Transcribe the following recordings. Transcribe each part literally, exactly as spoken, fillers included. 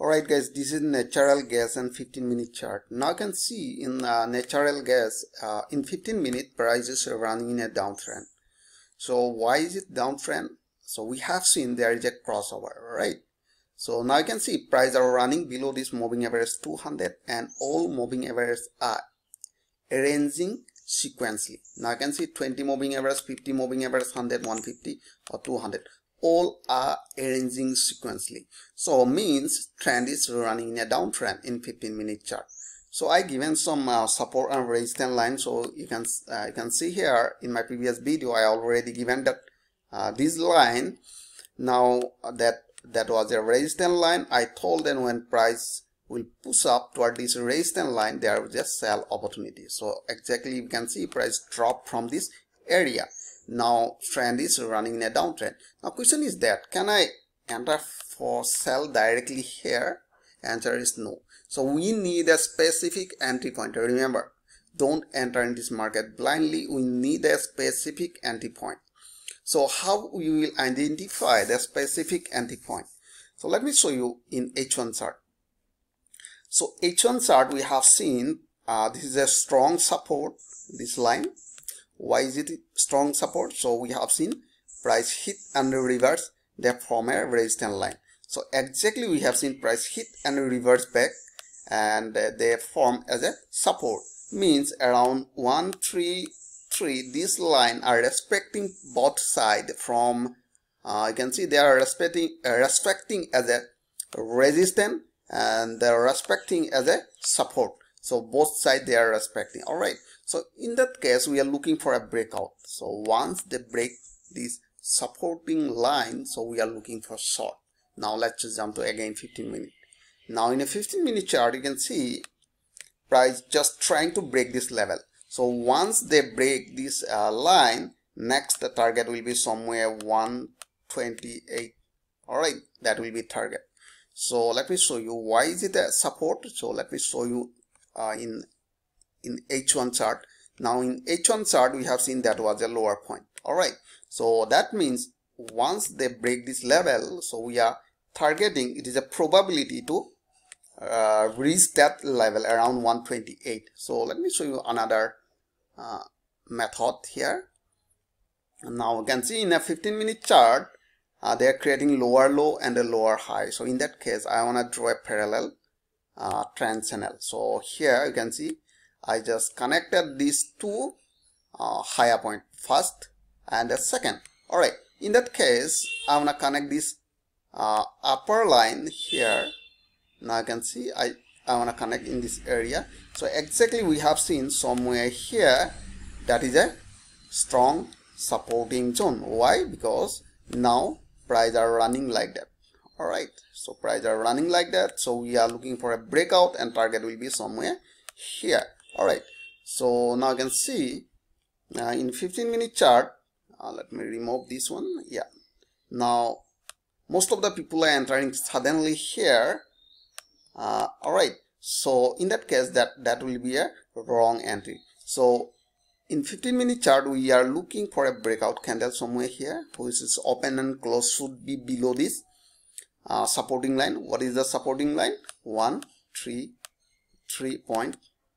Alright guys, this is natural gas and fifteen minute chart. Now you can see in uh, natural gas uh, in fifteen minute prices are running in a downtrend. So why is it downtrend? So we have seen there is a crossover, right? So now you can see prices are running below this moving average two hundred and all moving averages are arranging sequentially. Now you can see twenty moving average, fifty moving average, one hundred, one fifty or two hundred. All are arranging sequentially. So means trend is running in a downtrend in fifteen minute chart. So I given some uh, support and resistance line. So you can uh, you can see here in my previous video I already given that uh, this line. Now that that was a resistance line. I told them when price will push up toward this resistance line, there will just sell opportunity. So exactly you can see price drop from this area. Now trend is running in a downtrend. Now question is that can I enter for sell directly here? Answer is no. So we need a specific entry point. Remember, don't enter in this market blindly. We need a specific entry point. So how we will identify the specific entry point? So let me show you in H one chart. So H one chart we have seen uh, this is a strong support, this line. Why is it strong support? So we have seen price hit and reverse they form a resistance line. So exactly we have seen price hit and reverse back and uh, they form as a support. Means around one three three this line are respecting both side from uh, you can see they are respecting uh, respecting as a resistance and they are respecting as a support. So both sides they are respecting. All right. So in that case, we are looking for a breakout. So once they break this supporting line, so we are looking for short. Now let's just jump to again fifteen minute. Now in a fifteen minute chart, you can see price just trying to break this level. So once they break this uh, line, next the target will be somewhere one twenty-eight. All right, that will be target. So let me show you why is it a support. So let me show you uh, in in H one chart. Now in H one chart we have seen that was a lower point. All right, so that means once they break this level, so we are targeting, it is a probability to uh, reach that level around one twenty-eight. So let me show you another uh, method here. And now you can see in a fifteen minute chart uh, they are creating lower low and a lower high. So in that case I want to draw a parallel uh, trend channel. So here you can see I just connected these two uh, higher point first and the second. All right, in that case I want to connect this uh, upper line here. Now you can see I, I want to connect in this area. So exactly we have seen somewhere here that is a strong supporting zone. Why? Because now price are running like that. All right, so price are running like that. So we are looking for a breakout and target will be somewhere here. All right, so now you can see uh, in fifteen minute chart, uh, let me remove this one. Yeah, now most of the people are entering suddenly here. Uh, all right, so in that case that that will be a wrong entry. So in fifteen minute chart we are looking for a breakout candle somewhere here, which is open and close should be below this uh, supporting line. What is the supporting line? one three three point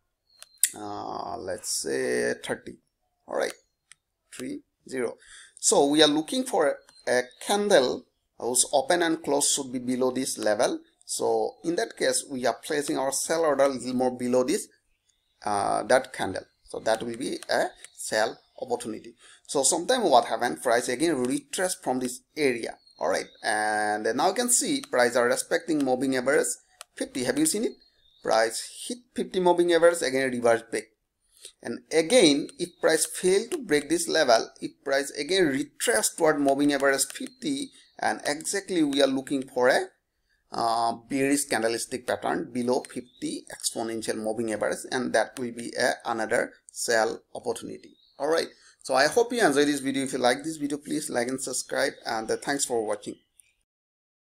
Uh, let's say thirty. All right, three zero. So we are looking for a, a candle whose open and close should be below this level. So in that case we are placing our sell order a little more below this uh, that candle. So that will be a sell opportunity. So sometime what happened, price again retrace from this area. All right, and now you can see price are respecting moving average fifty. Have you seen it? Price hit fifty moving average, again reverse back, and again if price fail to break this level, if price again retrace toward moving average fifty, and exactly we are looking for a uh, bearish candlestick pattern below fifty exponential moving average, and that will be a, another sell opportunity. All right, so I hope you enjoyed this video. If you like this video, please like and subscribe, and uh, thanks for watching.